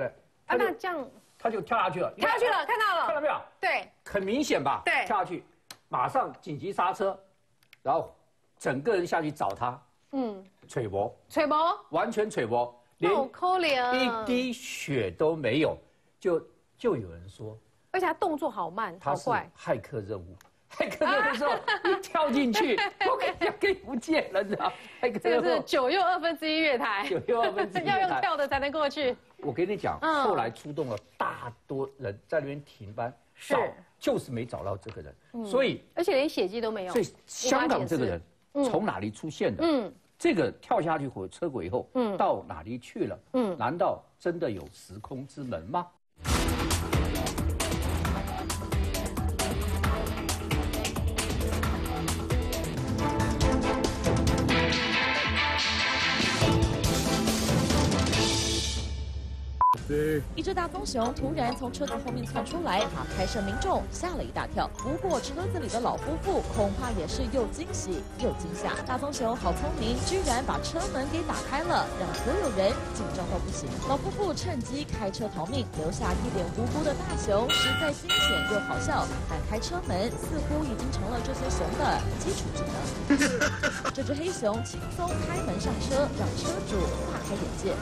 啊，那这样他就跳下去了， 跳下去了，看到了， 看到没有？ 对， 很明显吧？ 对， 跳下去，马上紧急刹车，然后整个人下去找他，嗯，垂脖， 垂脖， 完全垂脖， 好可怜， 一滴血都没有，就就有人说， 而且他动作好慢，好快， 骇客任务。骇客任务的时候，一跳进去，我跟你讲，可以不见了，你知道？骇客这个是九又二分之一月台， 九又二分之一要用跳的才能过去。 我跟你讲， 嗯、 后来出动了大多人在那边停班， 是就是没找到这个人， 嗯、 所以而且连血迹都没有。 所以香港这个人从哪里出现的？嗯，这个跳下去火车轨以后，嗯，到哪里去了？嗯，难道真的有时空之门吗？ 一只大棕熊突然从车子后面窜出来，把开车民众吓了一大跳。不过车子里的老夫妇恐怕也是又惊喜又惊吓。大棕熊好聪明，居然把车门给打开了，让所有人紧张到不行。老夫妇趁机开车逃命，留下一脸无辜的大熊，实在惊险又好笑。但开车门似乎已经成了这些熊的基础技能。这只黑熊轻松开门上车，让车主大开眼界。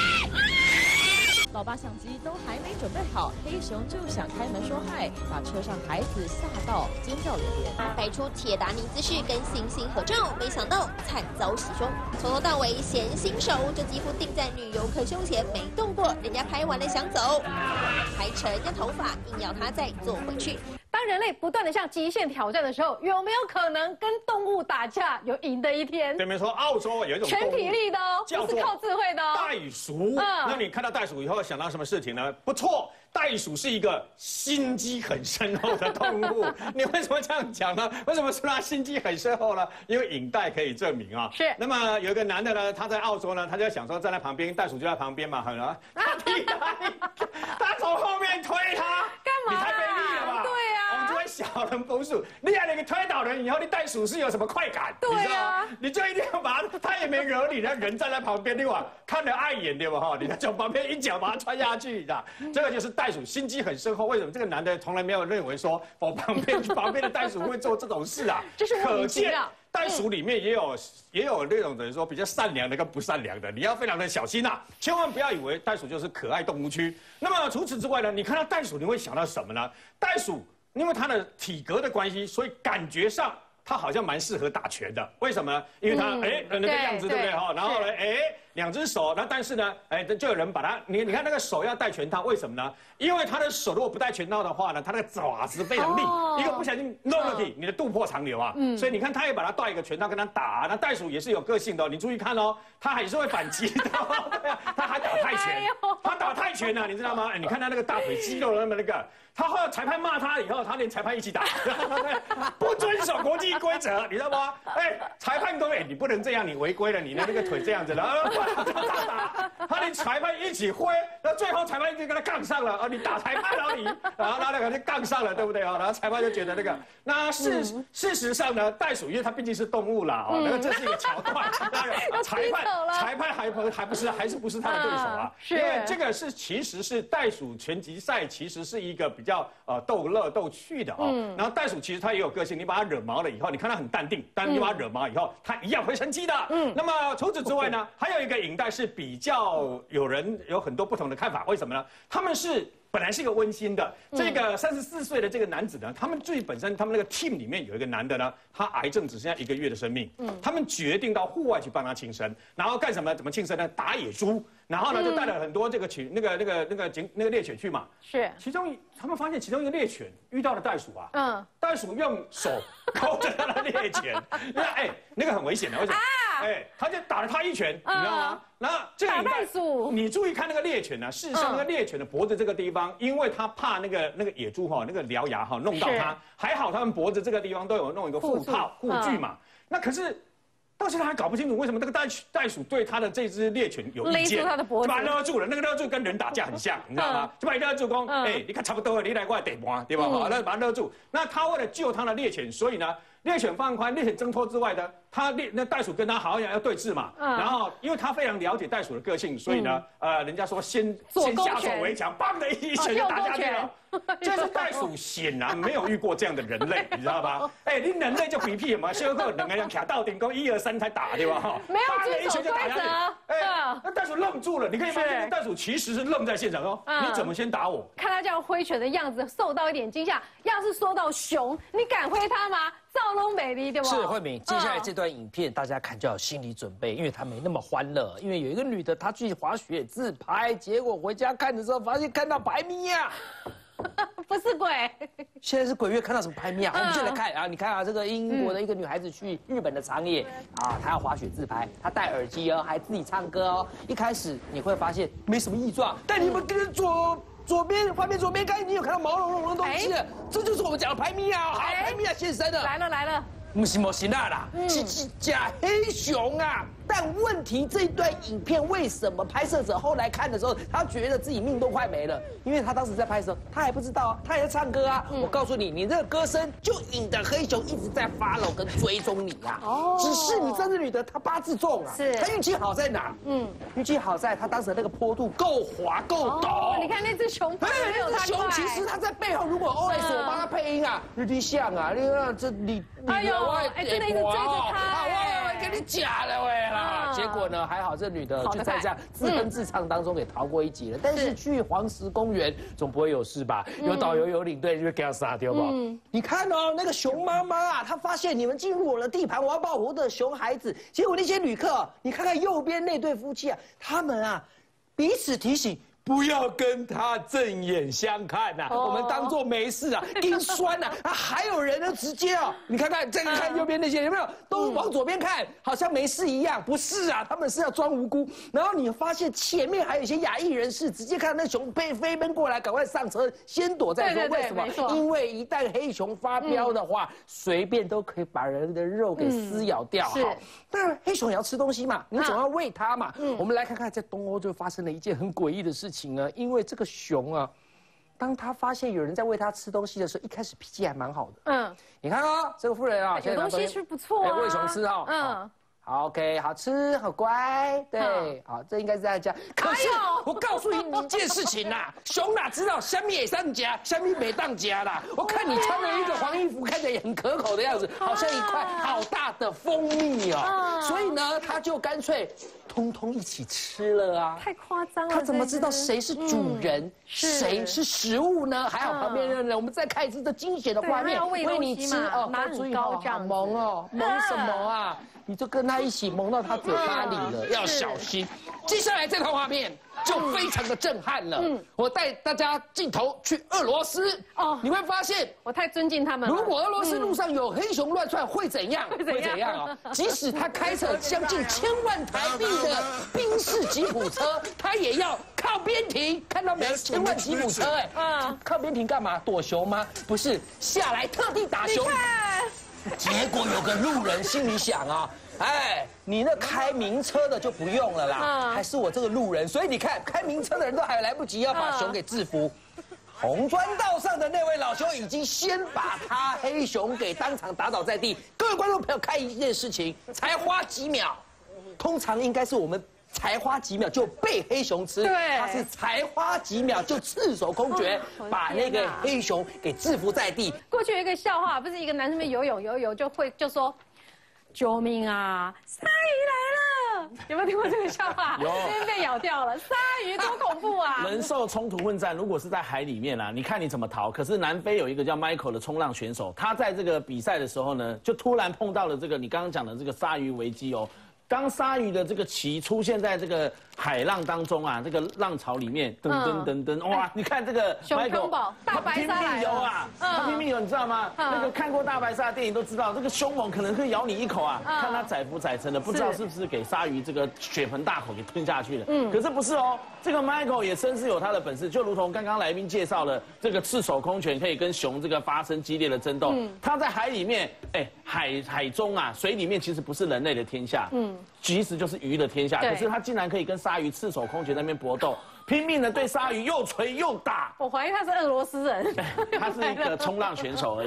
老爸相机都还没准备好，黑熊就想开门说嗨，把车上孩子吓到尖叫连连， 摆出铁达尼姿势跟星星合照，没想到惨遭袭胸。从头到尾嫌新手，这几乎定在女游客胸前没动过，人家拍完了想走，还扯人家头发，硬要他再坐回去。 当人类不断的向极限挑战的时候，有没有可能跟动物打架有赢的一天？ 对，没错，澳洲有一种全体力的哦，不是靠智慧的哦。 袋鼠，嗯，那你看到袋鼠以后想到什么事情呢？不错。袋鼠是一个心机很深厚的动物，你为什么这样讲呢？为什么说它心机很深厚呢？因为影带可以证明啊。 是。 那么有一个男的呢，他在澳洲呢，他就想说站在旁边，袋鼠就在旁边嘛，很啊，他踢他，他从后面推他， 干嘛？ 你太卑鄙了吧？ 对啊。 我们这位小人不鼠，你让你推倒人以后，你袋鼠是有什么快感？ 对啊。你知道吗？ 你就一定要把他，他也没惹你，那人站在旁边，对吧？看得碍眼，对吧？哈，你从旁边一脚把他穿下去，你知道？这个就是袋鼠心机很深厚。为什么这个男的从来没有认为说我旁边旁边的袋鼠会做这种事啊？ 这是可见袋鼠里面也有、嗯、也有那种人说比较善良的跟不善良的，你要非常的小心啊，千万不要以为袋鼠就是可爱动物区。那么除此之外呢，你看到袋鼠你会想到什么呢？袋鼠因为它的体格的关系，所以感觉上它好像蛮适合打拳的。为什么呢？因为它哎、嗯、那个样子，对不对哈？然后呢哎。两只手，那但是呢，哎，就有人把它，你你看那个手要戴拳套，为什么呢？因为他的手如果不戴拳套的话呢，他那个爪子非常利，哦、一个不小心弄了你，你的肚破长流啊。嗯，所以你看他也把它戴一个拳套跟他打，那袋鼠也是有个性的、哦，你注意看哦，他还是会反击的、哦，对啊，他还打泰拳，他打泰拳呢、啊，你知道吗？哎，你看他那个大腿肌肉那么那个，他后来裁判骂他以后，他连裁判一起打，不遵守国际规则，你知道吗？哎，裁判各位，你不能这样，你违规了，你的那个腿这样子的。他打，他连裁判一起挥，那最后裁判就跟他杠上了啊！你打裁判了你，然后他那个就杠上了，对不对啊？然后裁判就觉得那个，那事事实上呢，袋鼠因为它毕竟是动物啦啊，那个这是一个桥段，裁判裁判还不还不是还是不是他的对手啊？因为这个是其实是袋鼠拳击赛，其实是一个比较呃逗乐逗趣的啊。然后袋鼠其实它也有个性，你把它惹毛了以后，你看它很淡定，但是你把它惹毛以后，它一样会生气的。嗯，那么除此之外呢，还有一个影带。是比较有人有很多不同的看法，为什么呢？他们是本来是一个温馨的，这个三十四岁的这个男子呢，他们自己本身他们那个 team 里面有一个男的呢，他癌症只剩下一个月的生命，嗯，他们决定到户外去帮他庆生，然后干什么？怎么庆生呢？打野猪，然后呢就带了很多这个犬那个那个那个警那个猎犬去嘛，是，其中他们发现其中一个猎犬遇到了袋鼠啊，嗯，袋鼠用手勾着他的猎犬，那哎那个很危险的，为什么？哎，他就打了他一拳，你知道吗？然后这个打袋鼠， 你注意看那个猎犬呢，事实上那个猎犬的脖子这个地方，因为他怕那个那个野猪哈那个獠牙哈弄到它，还好他们脖子这个地方都有弄一个护套护具嘛。那可是到现在还搞不清楚为什么这个袋袋鼠对他的这只猎犬有意见， 勒住他的脖子， 把它勒住了。那个勒住跟人打架很像，你知道吗？就把你勒住讲，哎，你看差不多了，你来过来得摸，对吧？好，那把它勒住。那他为了救他的猎犬，所以呢。 猎犬放宽、猎犬挣脱之外的，他猎那袋鼠跟他好像要对峙嘛。嗯。然后，因为他非常了解袋鼠的个性，所以呢，嗯、呃，人家说先先下手为强，砰的一拳就打下去了。就是袋鼠显然没有遇过这样的人类，你知道吧？哎，你人类就比屁嘛，修个两个人卡到顶沟，一二三才打，对吧？ 没有遵守规则。 哎，那袋鼠愣住了，你可以发现袋鼠其实是愣在现场哦。你怎么先打我？ 看他这样挥拳的样子，受到一点惊吓。要是说到熊，你敢挥它吗？赵龙美丽对吧？ 是慧敏，接下来这段影片大家看就要有心理准备，因为它没那么欢乐。因为有一个女的，她去滑雪自拍，结果回家看的时候，发现看到白咪呀。 不是鬼， 现在是鬼月，看到什么拍咪啊？我们就来看啊！你看啊，这个英国的一个女孩子去日本的长野啊，她要滑雪自拍，她戴耳机哦，还自己唱歌哦。一开始你会发现没什么异状，但你们跟左左边画面左边看，你有看到毛茸茸的东西，这就是我们讲的拍咪啊！好，拍咪啊现身了， 来了来了。 不是莫西娜啦，是是假黑熊啊！但问题这一段影片为什么拍摄者后来看的时候，他觉得自己命都快没了？因为他当时在拍的时候，他还不知道啊，他也在唱歌啊。我告诉你，你这个歌声就引得黑熊一直在 follow 跟追踪你啊。哦。只是你这只女的她八字重啊，是。她运气好在哪？嗯，运气好在她当时那个坡度够滑够陡。 你看那只熊，哎， 那只熊其实它在背后，如果 O S 我帮它配音啊，日地像啊，你看这你哎呦。哎，真的一直追着他， 我跟你讲了喂啦。结果呢，还好这女的就在这样自哼自唱当中给逃过一劫了。但是去黄石公园总不会有事吧？有导游有领队就给他杀掉吧。你看哦，那个熊妈妈啊，她发现你们进入我的地盘，我要保护我的熊孩子。结果那些旅客，你看看右边那对夫妻啊，他们啊彼此提醒。不要跟他正眼相看呐、啊， oh. 我们当作没事啊，心酸呐、啊，啊还有人呢，直接哦，你看看这个看右边那些有没有，都往左边看，好像没事一样，不是啊，他们是要装无辜。然后你发现前面还有一些亚裔人士，直接看到那熊飞飞奔过来，赶快上车，先躲再说。为什么？因为一旦黑熊发飙的话，随、嗯、便都可以把人的肉给撕咬掉。嗯、好，当然黑熊也要吃东西嘛，你总要喂它嘛。嗯、我们来看看，在东欧就发生了一件很诡异的事情。情呢？因为这个熊啊，当他发现有人在喂他吃东西的时候，一开始脾气还蛮好的。嗯，你看啊，这个妇人啊， 有东西吃不错啊， 喂熊吃啊。嗯。好 ，OK， 好吃，好乖，对，好，这应该是在家。可是我告诉你一件事情啦，熊哪知道虾米也上夹，虾米没当家啦。我看你穿了一个黄衣服，看起来也很可口的样子，好像一块好大的蜂蜜哦。所以呢，他就干脆通通一起吃了啊。 太夸张了。 他怎么知道谁是主人，谁是食物呢？还好旁边的人，我们再看一次这惊险的画面，喂你吃哦， 拿很高这样萌哦，萌什么啊？你就跟他一起蒙到他嘴巴里了，要小心。接下来这套画面就非常的震撼了。嗯，我带大家镜头去俄罗斯哦，你会发现我太尊敬他们了。 如果俄罗斯路上有黑熊乱窜，会怎样？会怎样啊？即使他开着将近千万台币的宾士吉普车，他也要靠边停。看到没？千万吉普车，哎，嗯，靠边停干嘛？躲熊吗？不是，下来特地打熊。结果有个路人心里想啊，哎，你那开名车的就不用了啦，还是我这个路人，所以你看，开名车的人都还来不及要把熊给制服。红砖道上的那位老兄已经先把他黑熊给当场打倒在地。各位观众朋友，看一件事情，才花几秒，通常应该是我们。才花几秒就被黑熊吃，对，他是才花几秒就赤手空拳把那个黑熊给制服在地。 过去有一个笑话，不是一个男生们游泳游泳就会就说：“救命啊，鲨鱼来了！”有没有听过这个笑话？有，这边被咬掉了，鲨鱼多恐怖啊！ 人兽冲突混战，如果是在海里面啊，你看你怎么逃？可是南非有一个叫 Michael 的冲浪选手，他在这个比赛的时候呢，就突然碰到了这个你刚刚讲的这个鲨鱼危机哦。当鲨鱼的这个鳍出现在这个海浪当中啊，这个浪潮里面，噔噔噔噔，哇！你看这个熊康宝大白鲨来了啊， 他拼命游，你知道吗？那个看过大白鲨的电影都知道，这个凶猛可能会咬你一口啊，看它载浮载沉的，不知道是不是给鲨鱼这个血盆大口给吞下去了。嗯，可是不是哦，这个 Michael 也深知有他的本事，就如同刚刚来宾介绍了，这个赤手空拳可以跟熊这个发生激烈的争斗。嗯，他在海里面，哎，海海中啊，水里面其实不是人类的天下。嗯。其实就是鱼的天下，可是他竟然可以跟鲨鱼赤手空拳在那边搏斗，拼命的对鲨鱼又捶又打。 我怀疑他是俄罗斯人， 他是一个冲浪选手而已。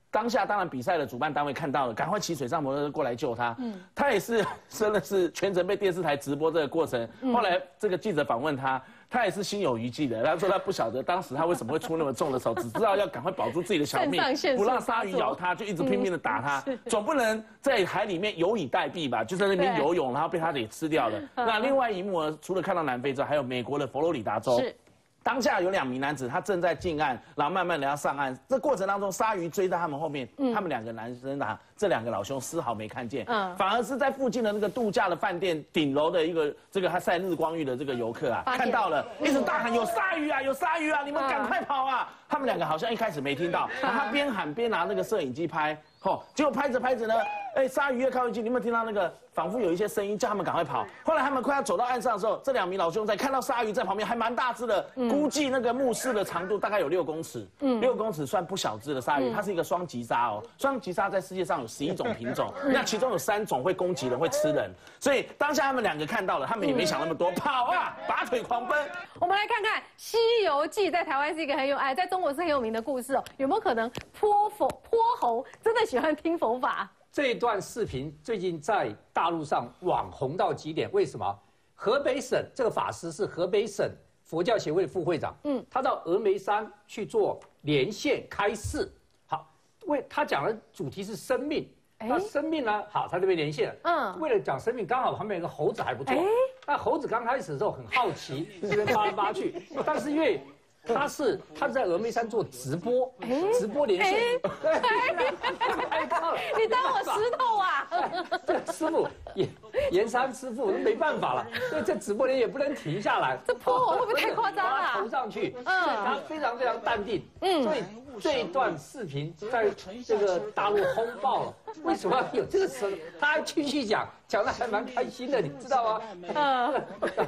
当下当然比赛的主办单位看到了，赶快骑水上摩托车过来救他。嗯，他也是真的是全程被电视台直播这个过程。嗯、后来这个记者访问他，他也是心有余悸的。他说他不晓得当时他为什么会出那么重的手，只知道要赶快保住自己的小命，不让鲨鱼咬他，就一直拼命的打他。嗯、总不能在海里面有以待毙吧？就在那边游泳，然后被他给吃掉了。那另外一幕呢，除了看到南非之外，还有美国的佛罗里达州。是。当下有两名男子，他正在近岸，然后慢慢的要上岸。这过程当中，鲨鱼追在他们后面，嗯、他们两个男生啊，这两个老兄丝毫没看见，嗯，反而是在附近的那个度假的饭店顶楼的一个这个他晒日光浴的这个游客啊，看到了，一直大喊有鲨鱼啊，有鲨鱼啊，你们赶快跑啊！嗯、他们两个好像一开始没听到，然后他边喊边拿那个摄影机拍，吼，结果拍着拍着呢，哎，鲨鱼越靠越近，你有没有听到那个仿佛有一些声音叫他们赶快跑？后来他们快要走到岸上的时候，这两名老兄在看到鲨鱼在旁边，还蛮大只的，嗯、估计那个目视的长度大概有六公尺，嗯，六公尺算不小只的鲨鱼，嗯、它是一个双棘鲨哦，双棘鲨在世界上有十一种品种，嗯、那其中有三种会攻击人，会吃人，所以当下他们两个看到了，他们也没想那么多，跑啊，拔腿狂奔。 我们来看看《西游记》在台湾是一个很有哎，在中国是很有名的故事哦，有没有可能泼佛泼猴真的喜欢听佛法？ 这一段视频最近在大陆上网红到极点，为什么？河北省这个法师是河北省佛教协会的副会长，嗯，他到峨眉山去做连线开示，好，为他讲的主题是生命，那生命呢，好，他这边连线，嗯，为了讲生命，刚好旁边有个猴子还不错，那猴子刚开始的时候很好奇，这边扒来扒去，但是因为他是他是在峨眉山做直播，直播连线，太棒了！ 你当我石头啊？ 这师傅严严山师傅没办法了，所以这直播连也不能停下来。 这泼我会不会太夸张了？ 投上去，嗯，他非常非常淡定，嗯，所以这一段视频在这个大陆轰爆了。为什么有这个词？他还继续讲，讲得还蛮开心的，你知道吗？嗯，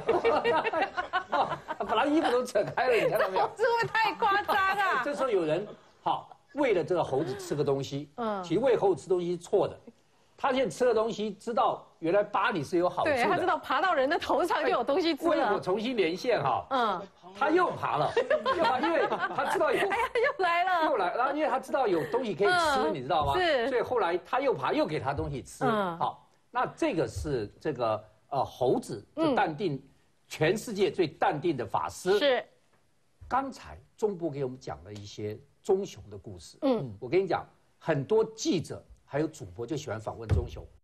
把他衣服都扯开了，你看到没有？ 这会不会太夸张啊？ 这时候有人好为了这个猴子吃个东西，嗯，其实喂猴子吃东西是错的。他现在吃了东西，知道原来扒你是有好处的， 对，他知道爬到人的头上就有东西吃了。 为我重新连线哈，嗯，他又爬了，又爬，因为他知道有， 哎呀，又来了， 又来，然后因为他知道有东西可以吃，你知道吗？是，所以后来他又爬，又给他东西吃。好，那这个是这个呃猴子就淡定，全世界最淡定的法师。是，刚才中部给我们讲了一些棕熊的故事。嗯，我跟你讲，很多记者还有主播就喜欢访问棕熊。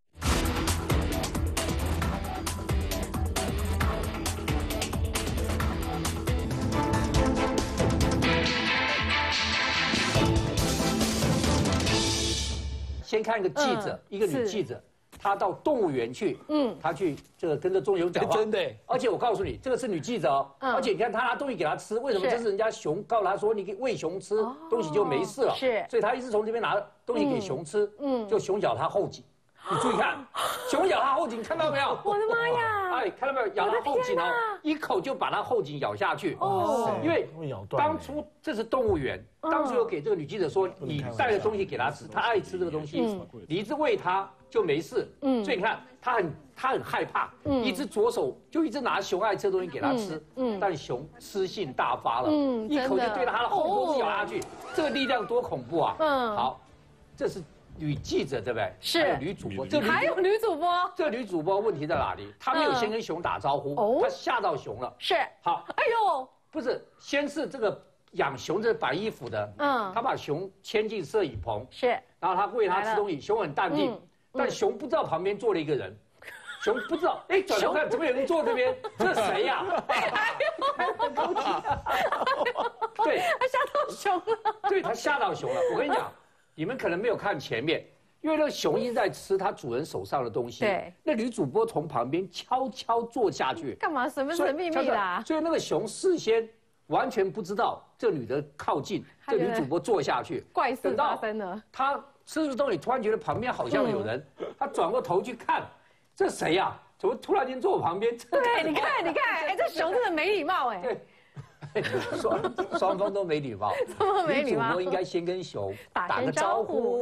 先看一个记者，一个女记者，她到动物园去，嗯，她去这个跟着棕熊讲话， 真的。 而且我告诉你，这个是女记者哦，而且你看她拿东西给她吃，为什么？这是人家熊告诉她说，你给喂熊吃东西就没事了，是，所以她一直从这边拿东西给熊吃，嗯，就熊咬她后颈。你注意看，熊咬它后颈，看到没有？ 我的妈呀！ 哎，看到没有？咬它后颈哦，一口就把它后颈咬下去。哦，因为当初这是动物园，当初有给这个女记者说，你带的东西给她吃，她爱吃这个东西，你一直喂她就没事。嗯，所以你看，她很她很害怕，一只左手就一直拿熊爱吃的东西给她吃。嗯，但熊吃性大发了，一口就对她的后脖子咬下去，这个力量多恐怖啊！嗯，好，这是。女记者对不对？ 是。 还有女主播， 这还有女主播。 这女主播问题在哪里？她没有先跟熊打招呼，哦，她吓到熊了。 是。好。哎呦， 不是，先是这个养熊这白衣服的，嗯，她把熊牵进摄影棚， 是。 然后她喂它吃东西，熊很淡定，但熊不知道旁边坐了一个人，熊不知道，哎，转头看怎么有人坐这边，这谁呀？哎呦，对， 他吓到熊了。 对，他吓到熊了。我跟你讲。你们可能没有看前面，因为那个熊一直在吃它主人手上的东西。对，那女主播从旁边悄悄坐下去， 干嘛？神不神秘秘的？ 所以那个熊事先完全不知道这女的靠近，这女主播坐下去， 怪事发生了。 她吃着东西，突然觉得旁边好像有人，她转过头去看，这谁呀？怎么突然间坐我旁边？ 对，你看，你看，哎，这熊真的没礼貌哎。对。 双双方都没礼貌， 没礼貌。 主播应该先跟熊打个招呼。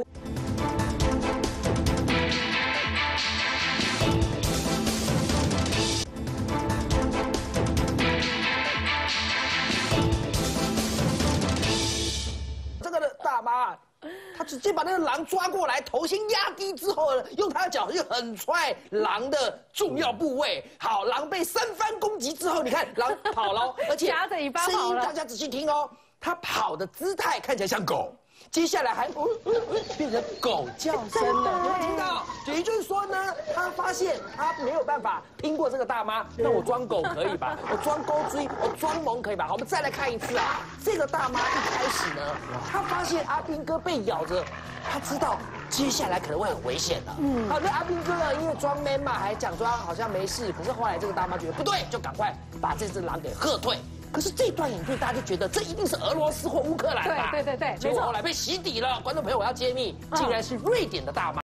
这个的大妈，她直接把那个狼抓过来，头先压低之后呢，用他的脚就狠踹狼的重要部位。好，狼被三番攻击之后，你看狼跑了，而且夹着尾巴跑了声音大家仔细听哦，它跑的姿态看起来像狗。接下来还、呃呃、变成狗叫声了，有没有听到？也就是说呢，他发现他没有办法拼过这个大妈，那我装狗可以吧？我装钩追，我装萌可以吧？好，我们再来看一次啊。这个大妈一开始呢，她发现阿兵哥被咬着，她知道接下来可能会很危险的。嗯，好，那阿兵哥呢，因为装 man 嘛，还假装好像没事，可是后来这个大妈觉得不对，就赶快把这只狼给喝退。可是这段影片大家就觉得这一定是俄罗斯或乌克兰吧？ 对对对对， 结果后来被洗底了。观众朋友，我要揭秘，竟然是瑞典的大妈。